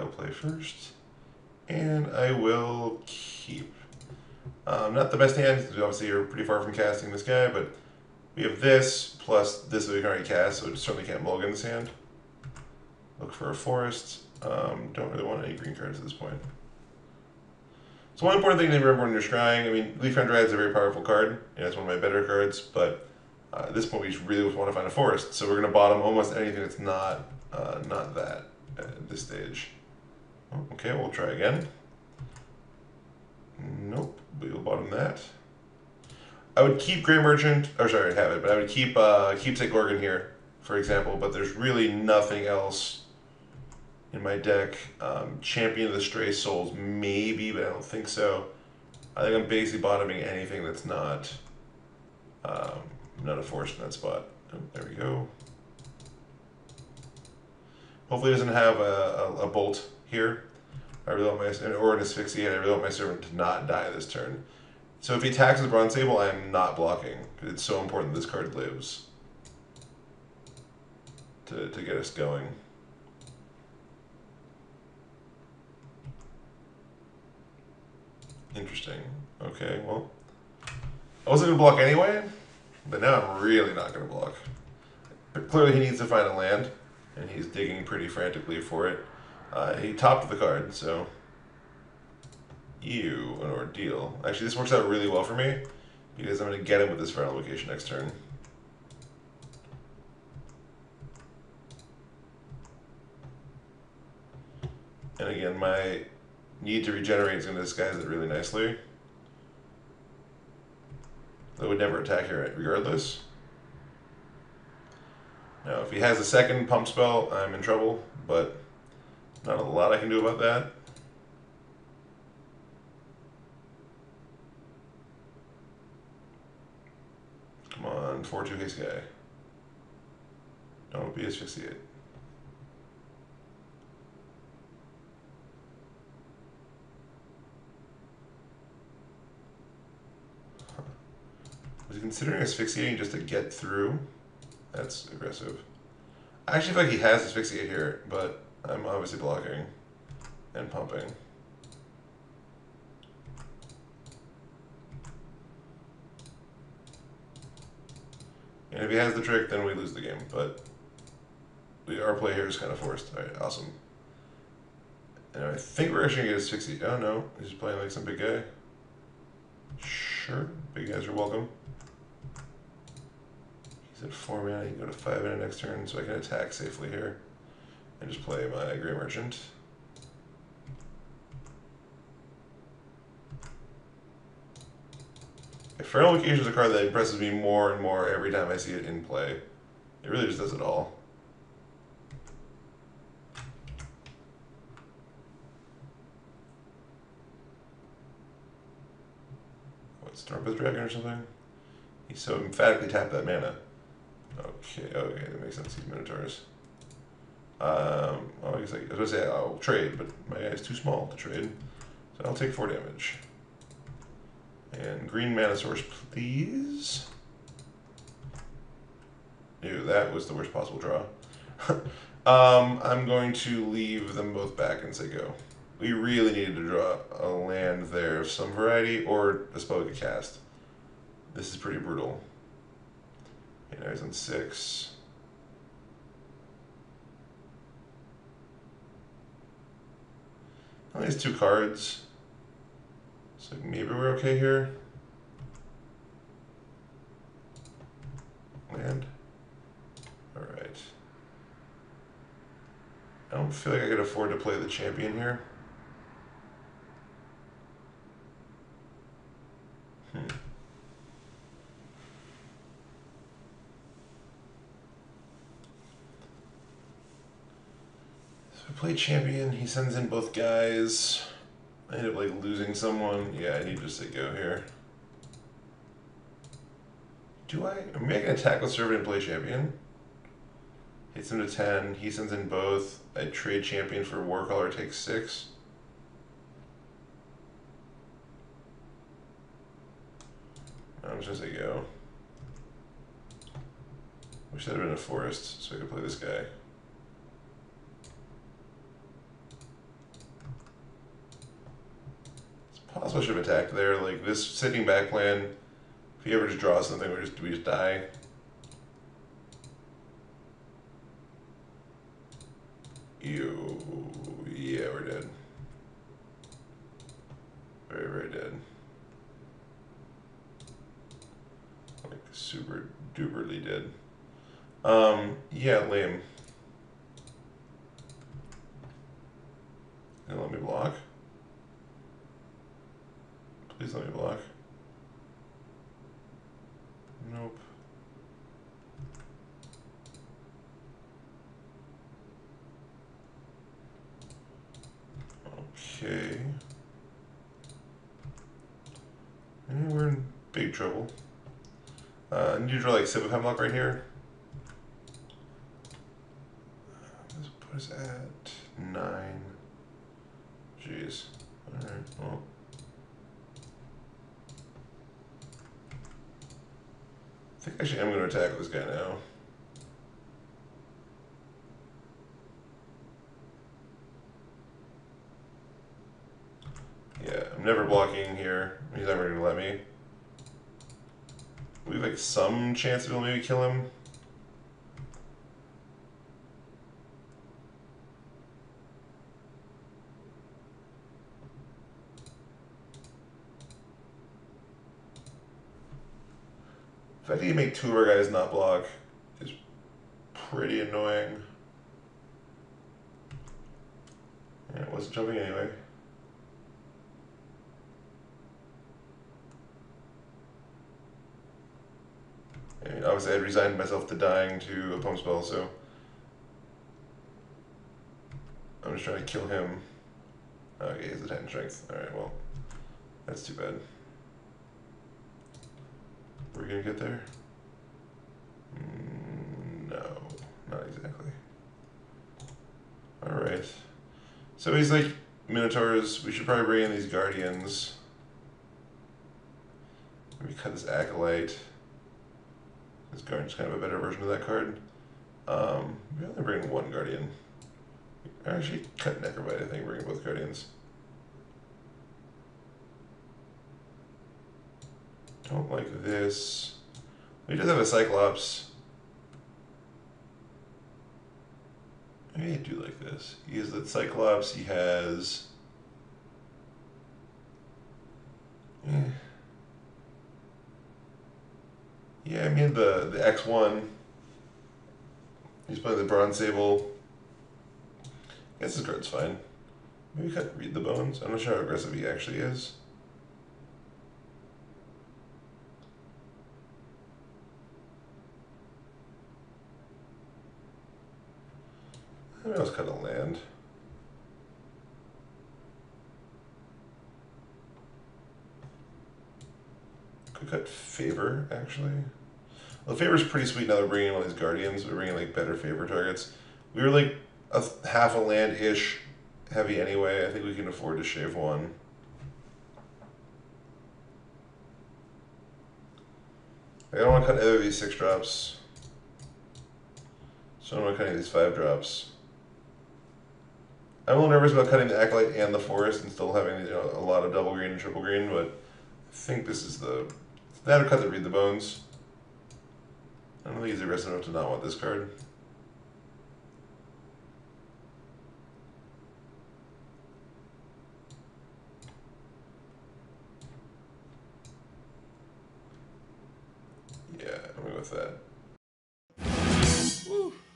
I'll play first. And I will keep. Not the best hand, because obviously you're pretty far from casting this guy, but we have this, plus this that we can already cast, so we certainly can't mulligan this hand. Look for a forest. Don't really want any green cards at this point. So one important thing to remember when you're scrying, I mean, Leafcrown Dryad is a very powerful card, and it's one of my better cards, but at this point we just really want to find a forest, so we're going to bottom almost anything that's not that at this stage. Oh, okay, we'll try again. Nope, we will bottom that. I would keep Grey Merchant, or sorry, I'd have it, but I would keep Keepsake Gorgon here, for example, but there's really nothing else in my deck. Champion of the Stray Souls, maybe, but I don't think so. I think I'm basically bottoming anything that's not a force in that spot. Oh, there we go. Hopefully it doesn't have a bolt here. I really want my, or an asphyxiate. I really want my servant to not die this turn. So if he attacks with Bronze Sable, I am not blocking, because it's so important this card lives to get us going. Interesting. Okay, well, I wasn't going to block anyway, but now I'm really not going to block. But clearly he needs to find a land, and he's digging pretty frantically for it. He topped the card, so an ordeal. Actually, this works out really well for me, because I'm going to get him with this final location next turn. And again, my need to regenerate is going to disguise it really nicely. I would never attack here regardless. Now, if he has a second pump spell, I'm in trouble, but not a lot I can do about that. Come on, 4-2 haste guy. Don't be asphyxiate. Was he considering asphyxiating just to get through? That's aggressive. I actually feel like he has asphyxiate here, but I'm obviously blocking and pumping. And if he has the trick, then we lose the game, but our play here is kind of forced. All right, awesome. And I think we're actually going to get asphyxiate. Oh no, he's playing like some big guy. Sure, big guys are welcome. He's at 4 mana, he can go to 5 mana next turn, so I can attack safely here. And just play my Grey Merchant. Infernal Location is a card that impresses me more and more every time I see it in play. It really just does it all. What, Stormpith Dragon or something? He so emphatically tapped that mana. Okay, that makes sense. He's Minotaurs. I guess I was going to say I'll trade, but my guy is too small to trade. So I'll take 4 damage. And green mana source, please. Ew, that was the worst possible draw. I'm going to leave them both back and say go. We really needed to draw a land there of some variety, or a spell we could cast. This is pretty brutal. Okay, now he's on 6. Only has 2 cards. So maybe we're okay here. Land. Alright. I don't feel like I could afford to play the champion here. So I play champion, he sends in both guys. I end up like losing someone. Yeah, I need to just say go here. Do I? Maybe I can attack with servant and play champion. Hits him to 10. He sends in both. I trade champion for Warcaller, takes 6. I'm just gonna say go. Wish that had been a forest so I could play this guy. also should have attacked there. Like this sitting back plan, if he ever just draws something, we just die. Yeah, we're dead. Very, very dead. Like super duperly dead. Yeah, lame. And let me block. Please let me block. Nope. Okay. And we're in big trouble. I need to draw like Sip of Hemlock right here. This put us at 9. Jeez. Alright, well. I think actually I'm going to attack this guy now. Yeah, I'm never blocking here. He's never going to let me. We have like some chance of maybe kill him. The fact that you make 2 of our guys not block is pretty annoying. Yeah, it wasn't jumping anyway. I mean, obviously I resigned myself to dying to a pump spell, so I'm just trying to kill him. Okay, he has a 10 strength. Alright, well, that's too bad. Are we gonna get there? No, not exactly. Alright. So he's like, Minotaurs, we should probably bring in these Guardians. Maybe cut this Acolyte. This Guardian's kind of a better version of that card. We only bring in 1 Guardian. Actually, cut Necrobite, I think, bring in both Guardians. Don't like this. He does have a Cyclops. Maybe I do like this. He has the Cyclops, he has... Yeah, I mean the X1. He's playing the Bronze Sable. I guess this card's fine. Maybe read the bones. I'm not sure how aggressive he actually is. Maybe let's cut a land. Could cut Favor, actually. Well, Favor's pretty sweet now that we're bringing in all these Guardians. We're bringing like better Favor targets. We were like half a land-ish heavy anyway. I think we can afford to shave 1. I don't want to cut either of these 6 drops. So I don't want to cut any of these 5 drops. I'm a little nervous about cutting the Acolyte and the Forest and still having, you know, a lot of double green and triple green, but I think this is the... That'll cut the Read the Bones. I don't think he's aggressive enough to not want this card. Yeah, I'm going with that. Woo.